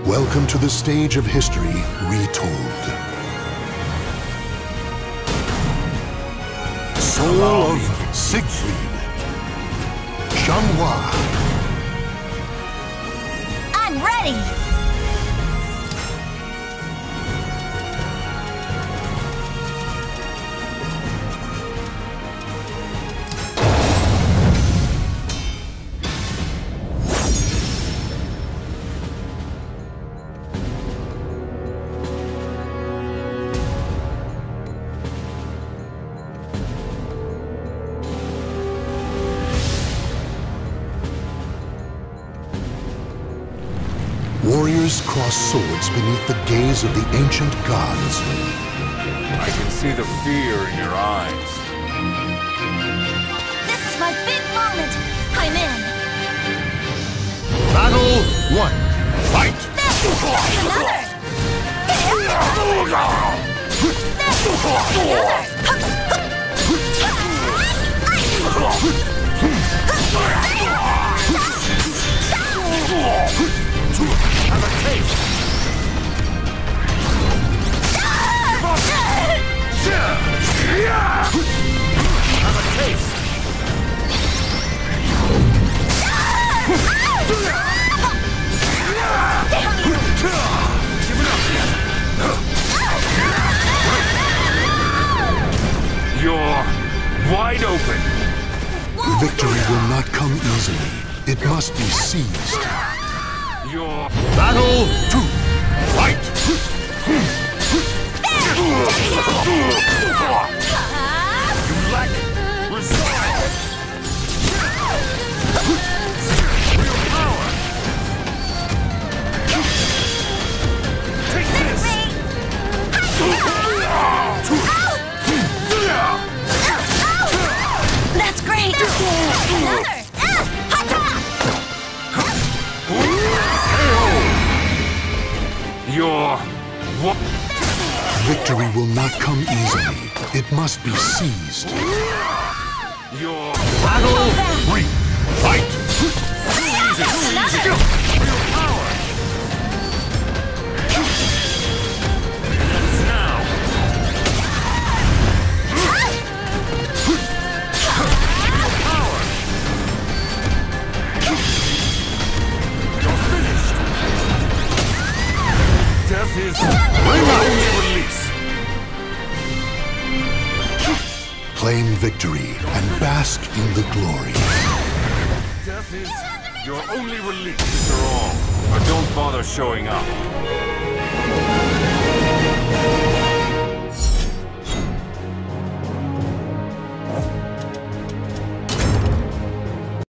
Welcome to the stage of history retold. Soul of Siegfried. Xianghua. I'm ready! Warriors cross swords beneath the gaze of the ancient gods. I can see the fear in your eyes. This is my big moment! I'm in! Battle 1. Fight! Have a taste! Have a taste! You're wide open! Victory will not come easily. It must be seized. Your Battle 2. Fight! You lack resolve! Real power! Take this! That's great! Another! Your what? Victory will not come easily. It must be seized. Your Battle 3. Fight! Real power! Now! Real power! You're finished! Death is only release! Claim victory and bask in the glory. Death is your only release, after all. But don't bother showing up.